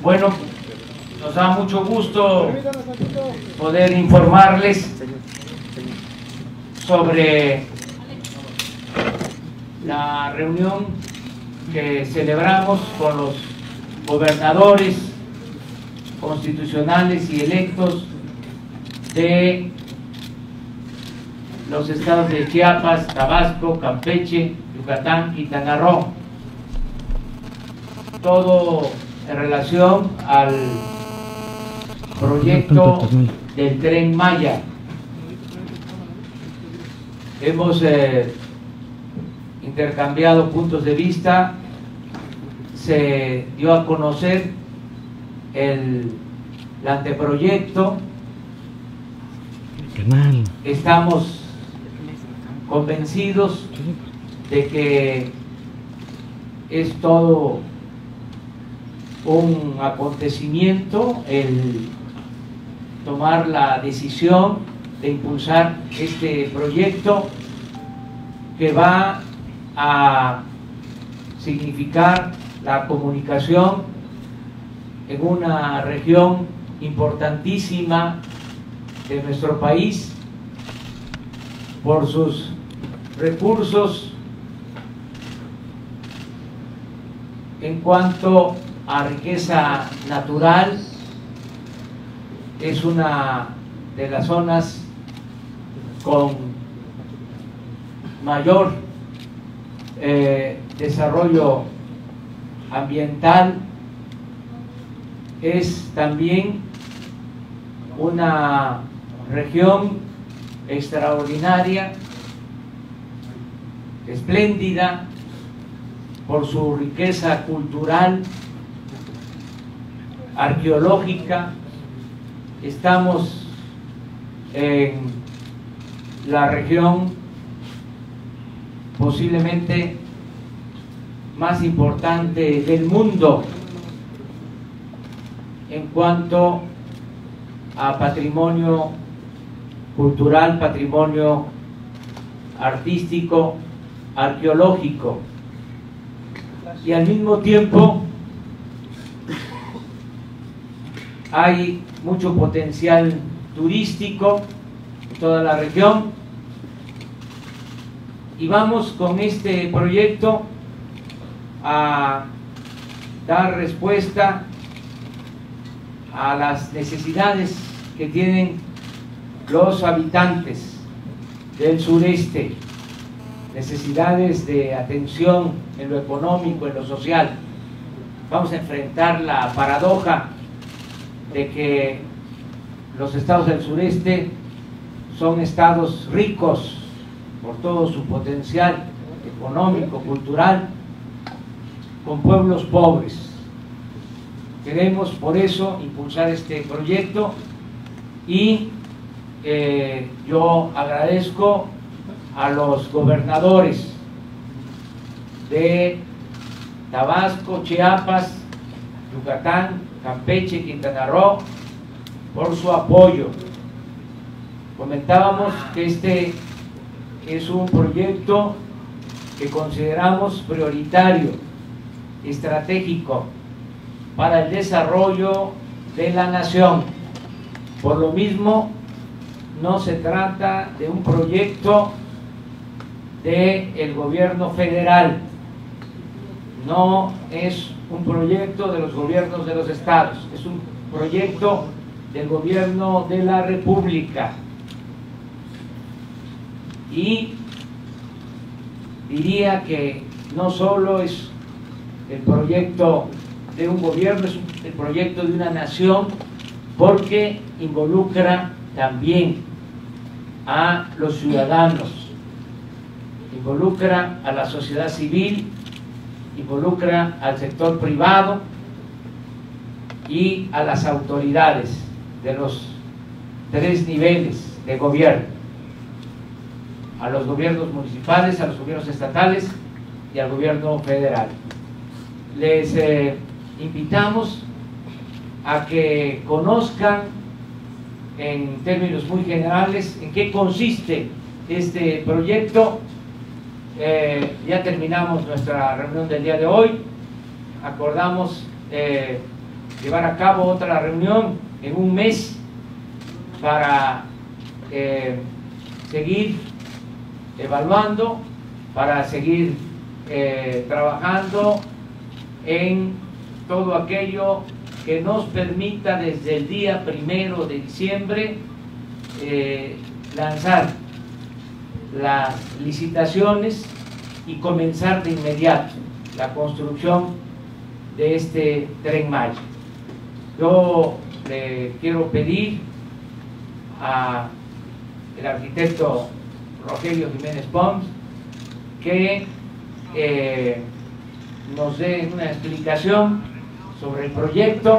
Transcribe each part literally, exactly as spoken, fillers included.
Bueno, nos da mucho gusto poder informarles sobre la reunión que celebramos con los gobernadores constitucionales y electos de los estados de Chiapas, Tabasco, Campeche, Yucatán, Quintana Roo. Todo en relación al proyecto del Tren Maya. Hemos eh, intercambiado puntos de vista, se dio a conocer el, el anteproyecto. Estamos convencidos de que es todo un acontecimiento el tomar la decisión de impulsar este proyecto que va a significar la comunicación en una región importantísima de nuestro país por sus recursos en cuanto a riqueza natural. Es una de las zonas con mayor eh, desarrollo ambiental. Es también una región extraordinaria, espléndida por su riqueza cultural, arqueológica. Estamos en la región posiblemente más importante del mundo en cuanto a patrimonio cultural, patrimonio artístico, arqueológico, y al mismo tiempo hay mucho potencial turístico en toda la región, y vamos con este proyecto a dar respuesta a las necesidades que tienen los habitantes del sureste, necesidades de atención en lo económico, en lo social. Vamos a enfrentar la paradoja de que los estados del sureste son estados ricos por todo su potencial económico, cultural, con pueblos pobres. Queremos por eso impulsar este proyecto y eh, yo agradezco a los gobernadores de Tabasco, Chiapas, Yucatán, Campeche, Quintana Roo por su apoyo. Comentábamos que este es un proyecto que consideramos prioritario, estratégico para el desarrollo de la nación. Por lo mismo, no se trata de un proyecto del gobierno federal, no es un proyecto de los gobiernos de los estados, es un proyecto del gobierno de la República. Y diría que no solo es el proyecto de un gobierno, es el proyecto de una nación, porque involucra también a los ciudadanos, involucra a la sociedad civil, involucra al sector privado y a las autoridades de los tres niveles de gobierno, a los gobiernos municipales, a los gobiernos estatales y al gobierno federal. Les eh, invitamos a que conozcan en términos muy generales en qué consiste este proyecto. Eh, ya terminamos nuestra reunión del día de hoy, acordamos eh, llevar a cabo otra reunión en un mes para eh, seguir evaluando, para seguir eh, trabajando en todo aquello que nos permita desde el día primero de diciembre eh, lanzar las licitaciones y comenzar de inmediato la construcción de este Tren Maya. Yo le quiero pedir al arquitecto Rogelio Jiménez Pons que eh, nos dé una explicación sobre el proyecto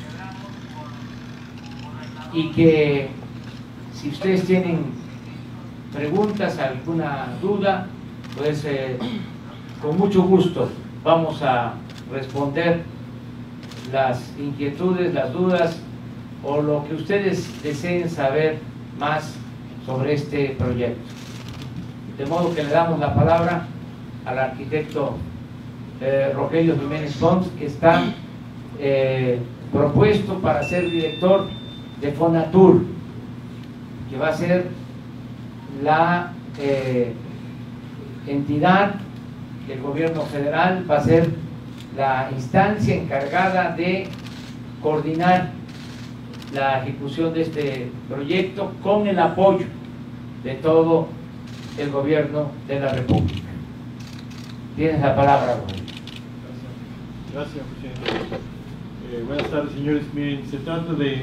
y que si ustedes tienen preguntas, alguna duda, pues eh, con mucho gusto vamos a responder las inquietudes, las dudas o lo que ustedes deseen saber más sobre este proyecto. De modo que le damos la palabra al arquitecto eh, Rogelio Jiménez Pons, que está eh, propuesto para ser director de Fonatur, que va a ser la eh, entidad del gobierno federal, va a ser la instancia encargada de coordinar la ejecución de este proyecto con el apoyo de todo el gobierno de la República. Tienes la palabra, Rogelio. Gracias, presidente. Eh, buenas tardes, señores. Miren, se trata de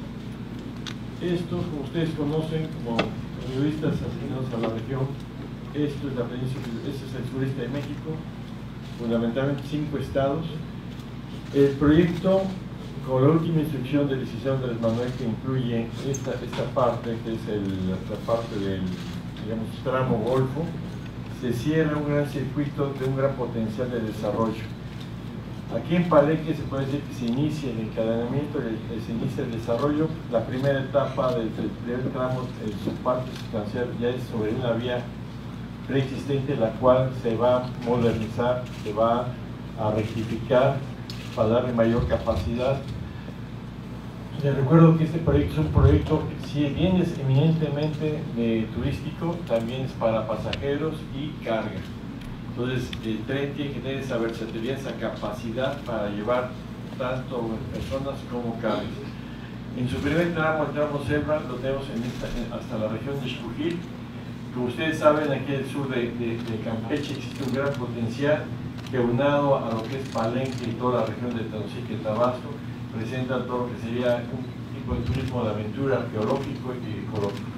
esto, como ustedes conocen, como periodistas asignados a la región. Esto es la península, este es el sureste de México, fundamentalmente cinco estados. El proyecto, con la última instrucción del licenciado Andrés Manuel, que incluye esta, esta parte, que es el, la parte del, digamos, tramo Golfo, se cierra un gran circuito de un gran potencial de desarrollo. Aquí en Palenque se puede decir que se inicia el encadenamiento, se inicia el desarrollo. La primera etapa del primer tramo, en su parte sustancial, ya es sobre una vía preexistente, la cual se va a modernizar, se va a rectificar para darle mayor capacidad. Les recuerdo que este proyecto es un proyecto, si bien es eminentemente de turístico, también es para pasajeros y carga. Entonces el tren tiene que tener esa versatilidad, esa capacidad para llevar tanto personas como cargas. En su primer tramo, el tramo Selva, lo tenemos en esta, en, hasta la región de Xcujil. Como ustedes saben, aquí en el sur de, de, de Campeche existe un gran potencial que, aunado a lo que es Palenque y toda la región de Tonsique y Tabasco, presenta todo lo que sería un tipo de turismo de aventura arqueológico y ecológico.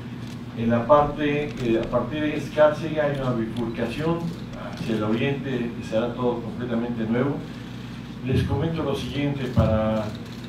En la parte, eh, a partir de Escárcega hay una bifurcación hacia el oriente, será todo completamente nuevo. Les comento lo siguiente, para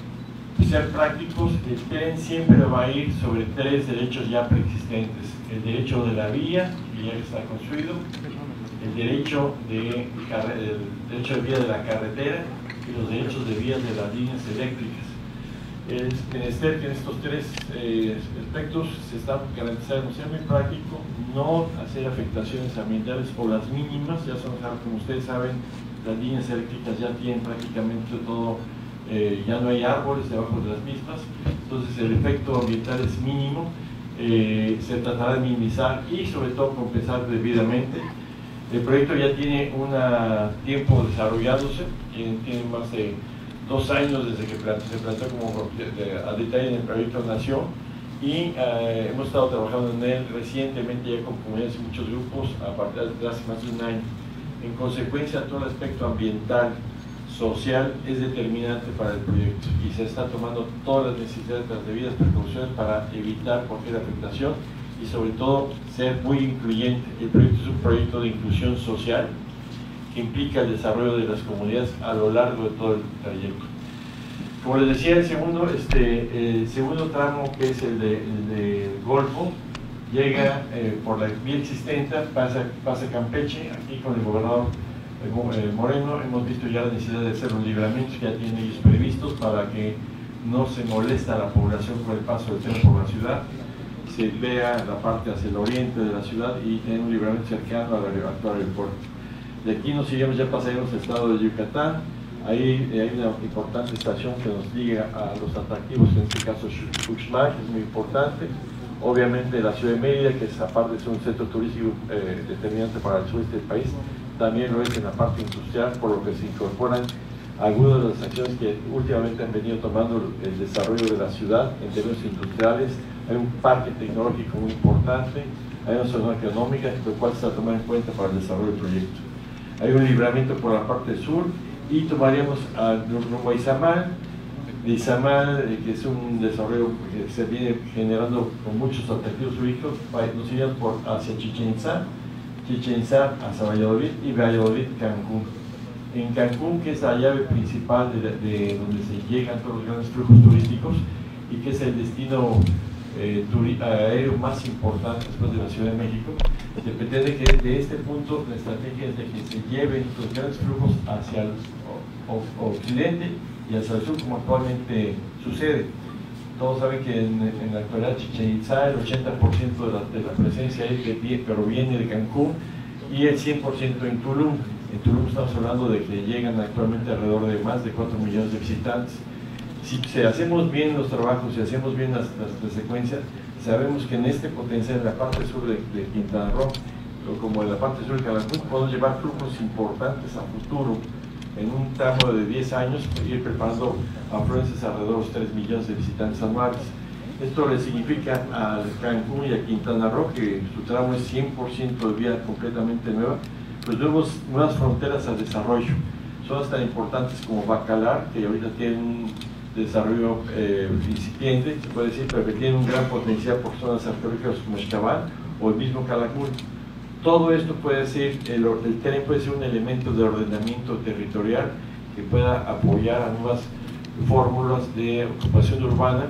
ser prácticos, el tren siempre va a ir sobre tres derechos ya preexistentes: el derecho de la vía, que ya está construido, el derecho de, el derecho de vía de la carretera y los derechos de vías de las líneas eléctricas. Es menester que en estos tres eh, aspectos se está garantizando, ser muy práctico, no hacer afectaciones ambientales o las mínimas. Ya son, como ustedes saben, las líneas eléctricas ya tienen prácticamente todo, eh, ya no hay árboles debajo de las mismas, entonces el efecto ambiental es mínimo. Eh, se tratará de minimizar y sobre todo compensar debidamente. El proyecto ya tiene un tiempo desarrollándose, tiene, tiene más de dos años desde que se planteó como a detalle en el proyecto nació, y eh, hemos estado trabajando en él recientemente ya con comunidades y muchos grupos a partir de hace más de un año. En consecuencia, todo el aspecto ambiental, social es determinante para el proyecto y se están tomando todas las necesidades, las debidas precauciones para evitar cualquier afectación y sobre todo ser muy incluyente. El proyecto es un proyecto de inclusión social que implica el desarrollo de las comunidades a lo largo de todo el trayecto. Como les decía, el segundo, este, el segundo tramo, que es el de, el de Golfo, llega eh, por la vía existente, pasa, pasa Campeche. Aquí con el gobernador eh, Moreno hemos visto ya la necesidad de hacer los libramientos que ya tienen ellos previstos para que no se molesta a la población con el paso del tren por la ciudad, se vea la parte hacia el oriente de la ciudad y tener un libramiento cercano al actual aeropuerto. De aquí nos seguimos, ya pasaremos al estado de Yucatán, Ahí hay una importante estación que nos liga a los atractivos, en este caso Uxmal, que es muy importante. Obviamente la ciudad de Mérida, que es, aparte de ser un centro turístico eh, determinante para el sureste del país, también lo es en la parte industrial, por lo que se incorporan algunas de las acciones que últimamente han venido tomando el desarrollo de la ciudad en términos industriales. Hay un parque tecnológico muy importante, hay una zona económica, lo cual se ha tomado en cuenta para el desarrollo del proyecto. Hay un libramiento por la parte sur y tomaríamos a rumbo a Izamal, de Izamal, eh, que es un desarrollo que se viene generando con muchos atractivos turísticos, nos iríamos por hacia Chichén Itzá, Chichén Itzá hacia Valladolid y Valladolid, Cancún. En Cancún, que es la llave principal de, de donde se llegan todos los grandes flujos turísticos y que es el destino eh, aéreo más importante después de la Ciudad de México, se pretende que de este punto la estrategia es de que se lleven los grandes flujos hacia el occidente y hacia el sur, como actualmente sucede. Todos saben que en, en la actualidad Chichén Itzá el ochenta por ciento de la, de la presencia es de pie, pero viene de Cancún, y el cien por ciento en Tulum. En Tulum estamos hablando de que llegan actualmente alrededor de más de cuatro millones de visitantes. Si, si hacemos bien los trabajos, si hacemos bien las, las, las secuencias, sabemos que en este potencial, en la parte sur de, de Quintana Roo, o como en la parte sur de Cancún, podemos llevar flujos importantes a futuro. En un tramo de diez años, ir preparando afluencias alrededor de los tres millones de visitantes anuales. Esto le significa a Cancún y a Quintana Roo, que su tramo es cien por ciento de vía completamente nueva, pues nuevos, nuevas fronteras al desarrollo. Zonas tan importantes como Bacalar, que ahorita tienen un desarrollo eh, incipiente, se puede decir, pero que tienen un gran potencial por zonas arqueológicas como Xcaval o el mismo Calakmul. Todo esto puede ser, el, el tren puede ser un elemento de ordenamiento territorial que pueda apoyar a nuevas fórmulas de ocupación urbana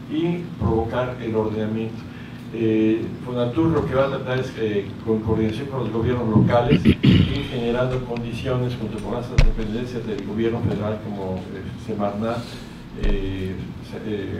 y provocar el ordenamiento. Eh, Fonatur lo que va a tratar es, eh, con coordinación con los gobiernos locales, ir generando condiciones junto con las dependencias del gobierno federal como eh, Semarnat, eh, eh,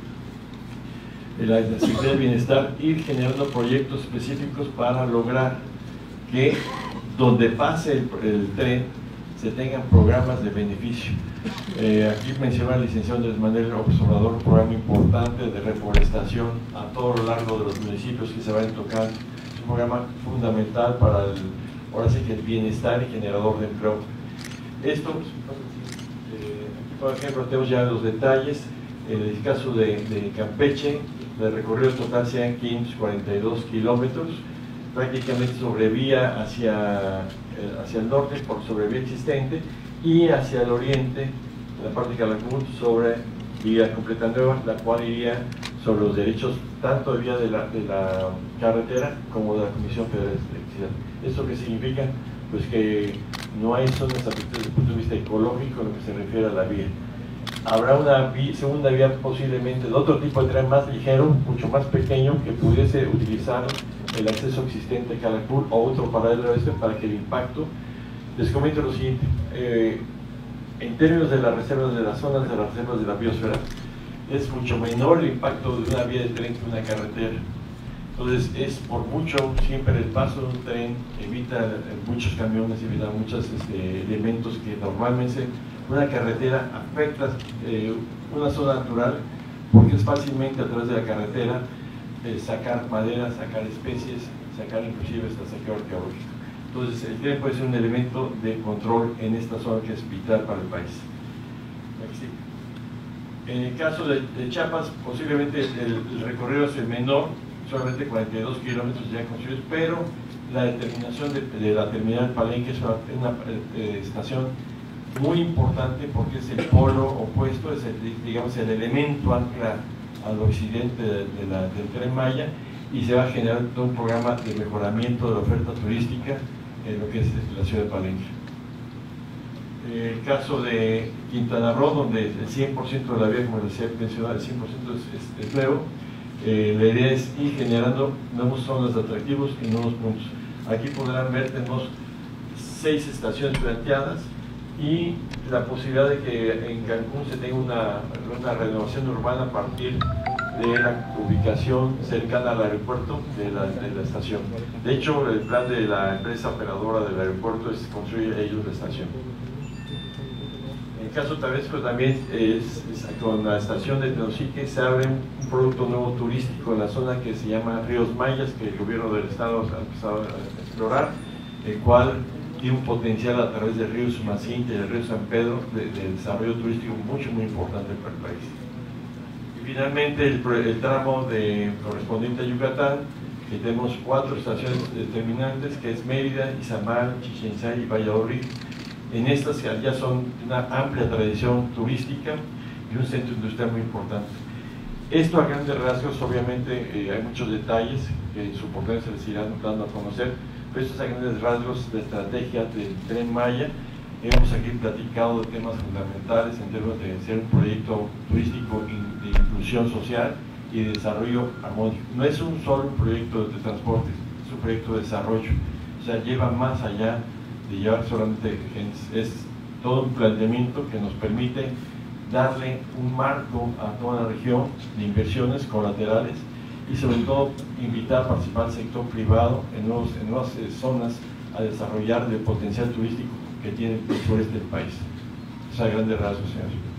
la Secretaría del Bienestar, ir generando proyectos específicos para lograr que donde pase el, el tren se tengan programas de beneficio. Eh, aquí menciona el licenciado Andrés Manuel López Obrador, un programa importante de reforestación a todo lo largo de los municipios que se van a tocar. Es un programa fundamental para el, ahora sí que el bienestar y generador de empleo. Esto, eh, aquí por ejemplo tenemos ya los detalles. En el caso de, de Campeche, el recorrido total sean quinientos cuarenta y dos kilómetros, prácticamente sobre vía hacia, eh, hacia el norte por sobre vía existente, y hacia el oriente, la parte de Calakmul, sobre vía completa nueva, la cual iría sobre los derechos tanto de vía de la, de la carretera como de la Comisión Federal de Electricidad. ¿Esto qué significa? Pues que no hay zonas afectadas desde el punto de vista ecológico en lo que se refiere a la vía. Habrá una vía, segunda vía posiblemente de otro tipo de tren más ligero, mucho más pequeño, que pudiese utilizar el acceso existente a Calakmul o otro paralelo a este para que el impacto. Les comento lo siguiente, eh, en términos de las reservas de las zonas de las reservas de la biosfera, es mucho menor el impacto de una vía de tren que una carretera. Entonces es por mucho, siempre el paso de un tren evita muchos camiones, evita muchos este, elementos que normalmente una carretera afecta eh, una zona natural, porque es fácilmente a través de la carretera eh, sacar madera, sacar especies, sacar inclusive hasta saqueo arqueológico. Entonces el tren puede ser un elemento de control en esta zona que es vital para el país. En el caso de, de Chiapas, posiblemente el, el recorrido es el menor, solamente cuarenta y dos kilómetros ya construidos, pero la determinación de, de la terminal Palenque es una, una eh, estación muy importante porque es el polo opuesto, es el, digamos, el elemento ancla al occidente de, de la, del Tren Maya, y se va a generar todo un programa de mejoramiento de la oferta turística en lo que es la ciudad de Palenque. El caso de Quintana Roo, donde el cien por ciento de la vía, como les he mencionado, el cien por ciento es, es, es nuevo, eh, la idea es ir generando nuevas zonas de atractivos y nuevos puntos. Aquí podrán ver, tenemos seis estaciones planteadas y la posibilidad de que en Cancún se tenga una, una renovación urbana a partir de la ubicación cercana al aeropuerto de la, de la estación. De hecho, el plan de la empresa operadora del aeropuerto es construir ellos la estación. caso Tabasco también es, es con la estación de Tenosique se abre un producto nuevo turístico en la zona que se llama Ríos Mayas, que el gobierno del estado ha empezado a explorar, el cual tiene un potencial a través del río Sumacinta y del río San Pedro de, de desarrollo turístico mucho muy importante para el país. Y finalmente el, el tramo de, correspondiente a Yucatán, que tenemos cuatro estaciones determinantes, que es Mérida, Izamal, Chichén Itzá y Valladolid. En estas que ya son una amplia tradición turística y un centro industrial muy importante. Esto a grandes rasgos, obviamente eh, hay muchos detalles que su importancia se les irán dando a conocer, pero estos a grandes rasgos de estrategia del Tren Maya. Hemos aquí platicado de temas fundamentales en términos de ser un proyecto turístico de inclusión social y de desarrollo armónico. No es un solo proyecto de transporte, es un proyecto de desarrollo, o sea, lleva más allá de llevar solamente gente. Es todo un planteamiento que nos permite darle un marco a toda la región de inversiones colaterales y sobre todo invitar a participar al sector privado en, nuevos, en nuevas eh, zonas a desarrollar el potencial turístico que tiene el sureste del país. Es a grandes rasgos, señor.